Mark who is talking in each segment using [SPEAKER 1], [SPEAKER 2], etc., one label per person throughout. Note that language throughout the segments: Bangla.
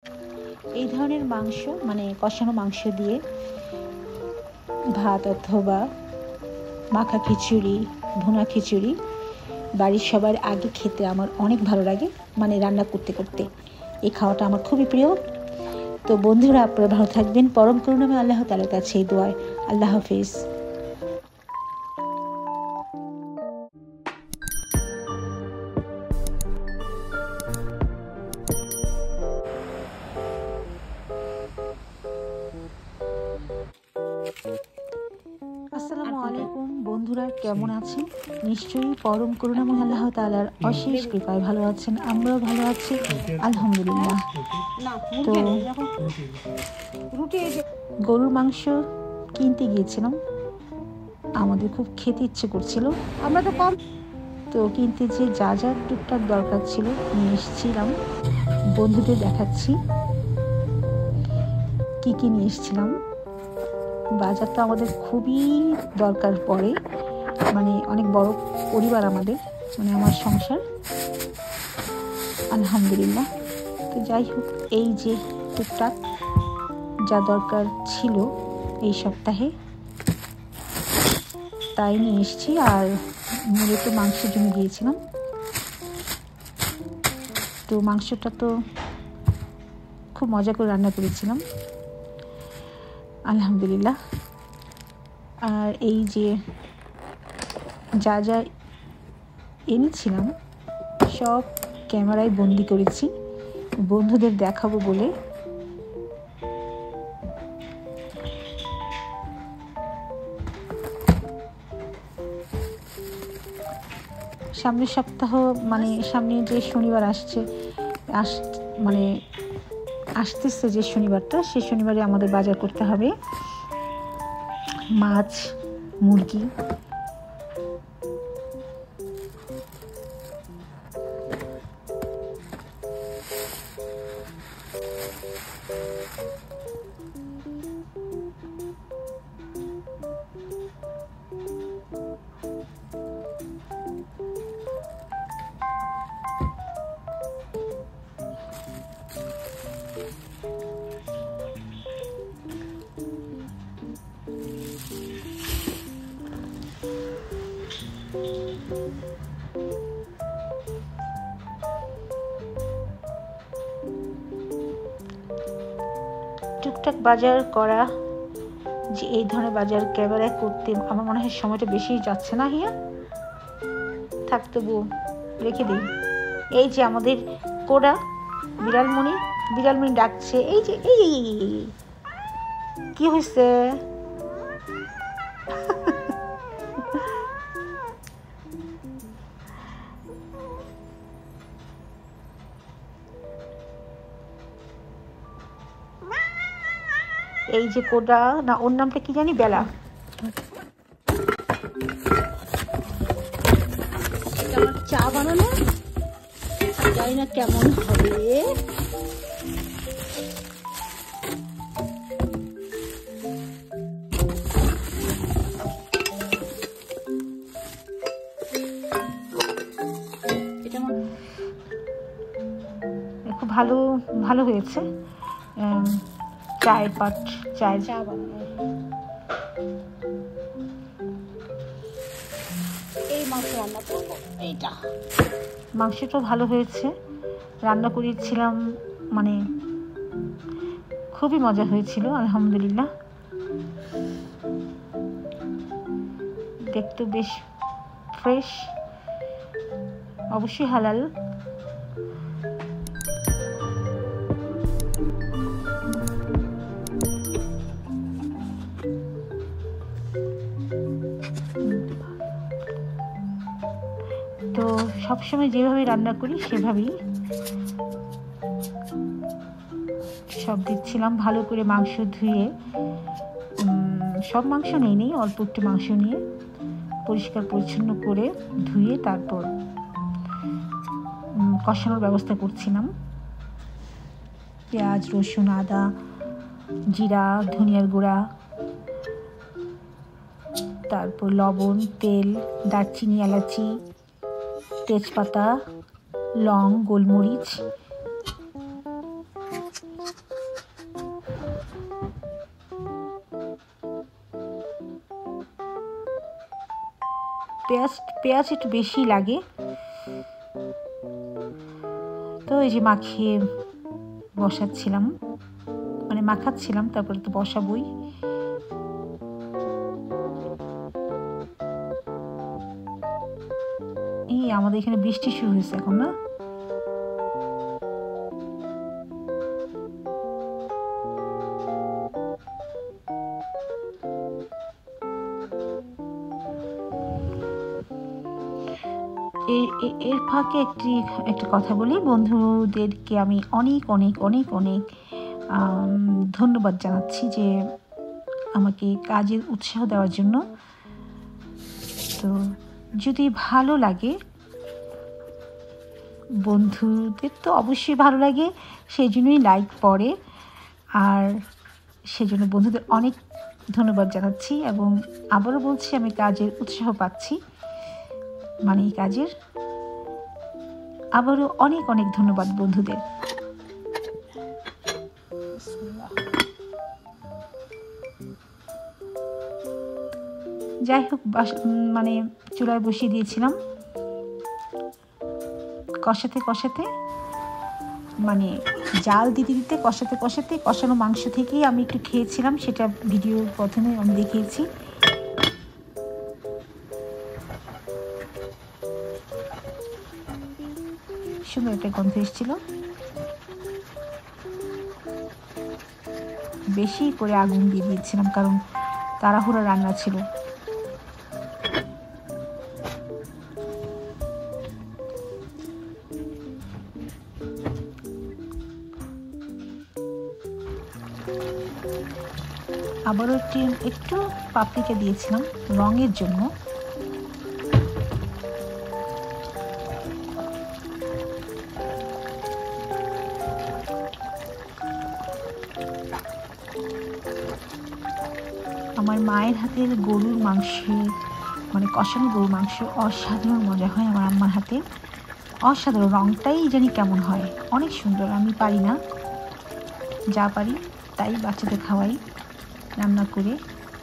[SPEAKER 1] এই ধরনের মাংস মানে কষানো মাংস দিয়ে ভাত অথবা মাখা খিচুড়ি, ভুনা খিচুড়ি বাড়ির সবার আগে খেতে আমার অনেক ভালো লাগে, মানে রান্না করতে করতে এই খাওয়াটা আমার খুবই প্রিয়। তো বন্ধুরা, আপনারা ভালো থাকবেন, পরম করুণাময় আল্লাহ তাআলার কাছে এই দোয়া। আল্লাহ হাফেজ। আসসালামু আলাইকুম বন্ধুরা, কেমন আছেন? নিশ্চয়ই পরম করুণাময় আল্লাহ তাআলার অশেষ কৃপায় ভালো আছেন। আমরাও ভালো আছি আলহামদুলিল্লাহ। তো গরুর মাংস কিনতে গিয়েছিলাম, আমাদের খুব খেতে ইচ্ছে করছিল, আমরা তো কম, তো কিনতে যে যা যা টুকটাক দরকার ছিল নিয়ে এসেছিলাম। বন্ধুদের দেখাচ্ছি কি কি নিয়ে এসেছিলাম। বাজারটা আমাদের খুবই দরকার পড়ে, মানে অনেক বড় পরিবার আমাদের, মানে আমার সংসার আলহামদুলিল্লাহ। তো যাই হোক, এই যে টুকটাক যা দরকার ছিল এই সপ্তাহে তাই নিয়ে এসেছি। আর মূলত মাংসের জন্য গিয়েছিলাম। তো মাংসটা তো খুব মজা করে রান্না করেছিলাম আলহামদুলিল্লাহ। আর এই যে যা যা এনেছিলাম সব ক্যামেরায় বন্দি করেছি বন্ধুদের দেখাবো বলে। সামনের সপ্তাহ মানে সামনে যে শনিবার আসতেছে যে শনিবারটা, সেই শনিবারে আমাদের বাজার করতে হবে মাছ, মুরগি, টুকটাক বাজার করা। যে এই ধরনের বাজার ক্যামেরায় করতে আমার মনে হয় সময়টা বেশি যাচ্ছে না। হিয়া থাক, তবু রেখে দিই। এই যে আমাদের কোডা বিড়ালমণি ডাকছে। এই যে এই কি হয়েছে? এই যে কোডা, না ওর নামটা কি জানি, বেলা। আমার চা বানানো জানি না কেমন হবে। এটা খুব ভালো হয়েছে। চায়ের পাট, চা বানানো। এই মাংস রান্না করবো। এইটা মাংসটা ভালো হয়েছে, রান্না করেছিলাম, মানে খুবই মজা হয়েছিল আলহামদুলিল্লাহ। দেখতে বেশ ফ্রেশ, অবশ্যই হালাল। তো সবসময় যেভাবে রান্না করি সেভাবেই সব দিচ্ছিলাম। ভালো করে মাংস ধুয়ে, সব মাংস নেই, অল্প একটু মাংস নিয়ে পরিষ্কার পরিচ্ছন্ন করে ধুয়ে তারপর কষানোর ব্যবস্থা করছিলাম। পেঁয়াজ, রসুন, আদা, জিরা, ধনিয়ার গুঁড়া, তারপর লবণ, তেল, দারচিনি, এলাচি, তেজপাতা, লং, গোলমরিচ, পেঁয়াজ একটু বেশি লাগে। তো এই যে মাখিয়ে বসাচ্ছিলাম, মানে মাখাচ্ছিলাম, তারপরে তো বসাবই। এই আমাদের এখানে বৃষ্টি শুরু হয়েছে এখন, না? এর ফাঁকে একটা কথা বলি, বন্ধুদেরকে আমি অনেক অনেক অনেক অনেক ধন্যবাদ জানাচ্ছি যে আমাকে কাজের উৎসাহ দেওয়ার জন্য। তো যদি ভালো লাগে, বন্ধুদের তো অবশ্যই ভালো লাগে, সেই জন্যই লাইক পড়ে, আর সেজন্য বন্ধুদের অনেক ধন্যবাদ জানাচ্ছি। এবং আবারও বলছি, আমি কাজের উৎসাহ পাচ্ছি, মানে এই কাজের আবারও অনেক অনেক ধন্যবাদ বন্ধুদের। যাই হোক, মানে চুলায় বসিয়ে দিয়েছিলাম, কষাতে মানে জাল দিতে দিতে কষাতে কষানো মাংস থেকেই আমি একটু খেয়েছিলাম, সেটা ভিডিওর প্রথমে আমি দেখিয়েছি। সুন্দর একটা গন্ধ এসেছিল। বেশি করে আগুন দিয়ে দিয়েছিলাম, কারণ তাড়াহুড়ো রান্না ছিল। আবারও একটু পাপরিকা দিয়েছিলাম রঙের জন্য। আমার মায়ের হাতের গরুর মাংস, মানে কষানো গরুর মাংস অসাধারণ মজা হয় আমার আম্মার হাতে, অসাধারণ। রঙটাই জানি কেমন হয়, অনেক সুন্দর। আমি পারি না, যা পারি তাই বাচ্চাদের খাওয়াই রান্না করে।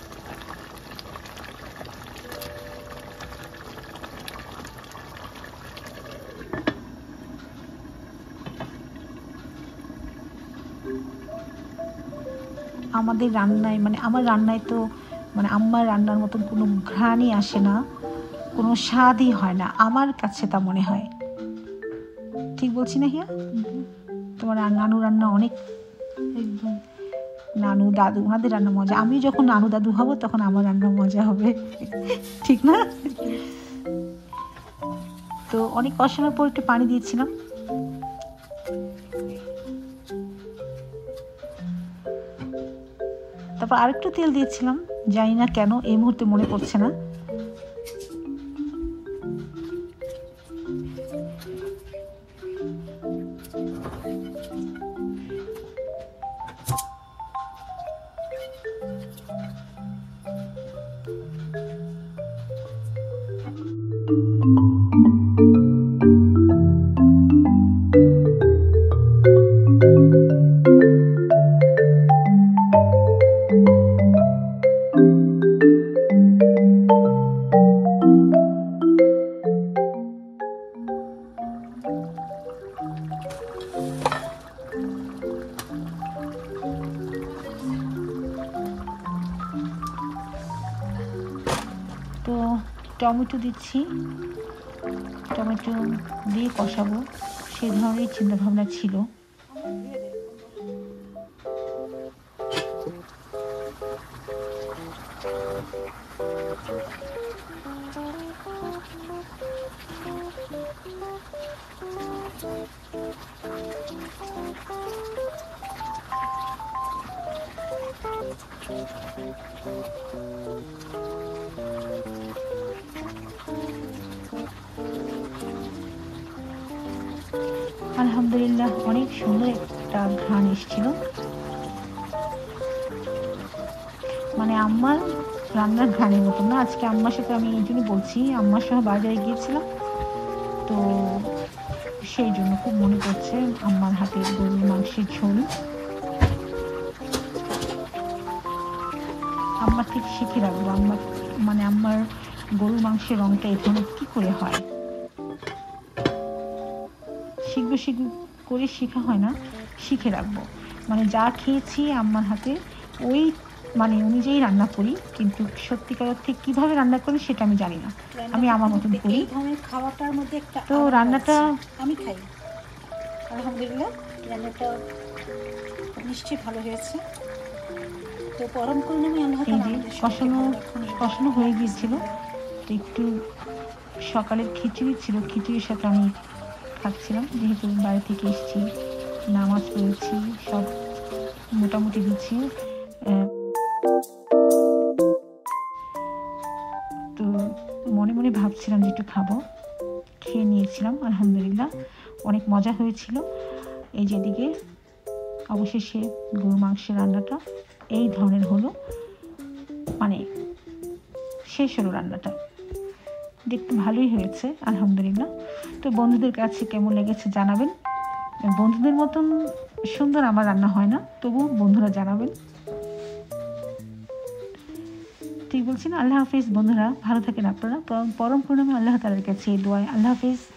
[SPEAKER 1] আমাদের রান্নায়, মানে আমার রান্নায় তো, মানে আম্মার রান্নার মতন কোনো ঘ্রাণই আসে না, কোনো স্বাদই হয় না, আমার কাছে তা মনে হয়। ঠিক বলছি না হিয়া? তোমার নানু রান্না অনেক, একদম নানু দাদু ওনাদের রান্না মজা। আমি যখন নানু দাদু হব তখন আমার রান্না মজা হবে, ঠিক না? তো অনেক কষানোর পর একটু পানি দিয়েছিলাম। তারপর আরেকটু তেল দিয়েছিলাম, জানি না কেন, এই মুহূর্তে মনে পড়ছে না। তো টমেটো দিচ্ছি, টমেটো দিয়ে কষাবো, সেই ধরনের চিন্তাভাবনা ছিল। আলহামদুলিল্লাহ, অনেক সুন্দর একটা ঘ্রাণ এসেছিল। মানে আম্মার রান্নার ঘ্রাণের মতো না। আজকে আম্মার সাথে, আমি এই জন্য বলছি, আম্মার সহ বাজারে গিয়েছিলাম, তো সেই জন্য খুব মনে পড়ছে আম্মার হাতের গরুর মাংসের ঝোল। আম্মার থেকে শিখে রাখবো। আম্মার, মানে আম্মার গরুর মাংসের রঙটা এই ধরনের কী করে হয়। শিখবো করে শেখা হয় না, শিখে রাখবো। মানে যা খেয়েছি আম্মার হাতে ওই মানে অনুযায়ী রান্না করি, কিন্তু সত্যিকার অর্থে কীভাবে রান্না করি সেটা আমি জানি না, আমি আমার মতন করি।
[SPEAKER 2] এই ধরনের খাওয়াটার মধ্যে একটা
[SPEAKER 1] তো রান্নাটা
[SPEAKER 2] আমি খাই, আলহামদুলিল্লাহ রান্নাটা নিশ্চয়ই ভালো হয়েছে। তো পরম করুণাময় আল্লাহ
[SPEAKER 1] এই
[SPEAKER 2] তাআলা
[SPEAKER 1] যে
[SPEAKER 2] আমাদের
[SPEAKER 1] কষানো হয়ে গিয়েছিল, তো একটু সকালের খিচুড়ি ছিল, খিচুড়ির সাথে আমি খাচ্ছিলাম, যেহেতু বাড়ি থেকে এসেছি, নামাজ পড়েছি, সব মোটামুটি দিচ্ছি। তো মনে মনে ভাবছিলাম যে একটু খাবো, খেয়ে নিয়েছিলাম, আলহামদুলিল্লাহ অনেক মজা হয়েছিল। এই যেদিকে অবশেষে গরু মাংসের রান্নাটা এই ধরনের হলো, মানে শেষ হলো রান্নাটা, দেখতে ভালোই হয়েছে আলহামদুলিল্লাহ। তো বন্ধুদের কাছে কেমন লেগেছে জানাবেন। বন্ধুদের মতন সুন্দর আমার রান্না হয় না, তবু বন্ধুরা জানাবেন। ঠিক বলছি না? আল্লাহ হাফিজ বন্ধুরা, ভালো থাকেন আপনারা। পরম করুণাময় আল্লাহ তাআলার কাছে এই দোয়া, আল্লাহ হাফিজ।